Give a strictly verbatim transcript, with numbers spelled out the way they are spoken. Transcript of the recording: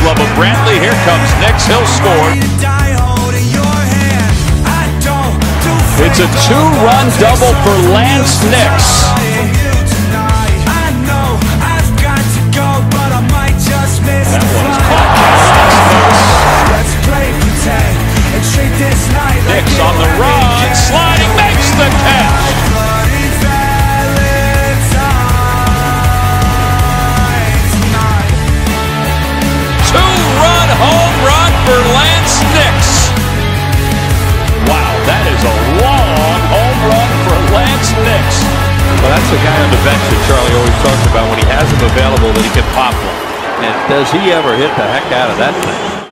glove of Brantley. Here comes Nix. He'll score. It's a two-run double for Lance Nix. That one is caught. Nix on the run, sliding, makes the catch. Two-run home run for Lance Nix. Wow, that is a long home run for Lance Nix. Well, that's the guy on the bench that Charlie always talks about when he has him available that he can pop one. And does he ever hit the heck out of that thing?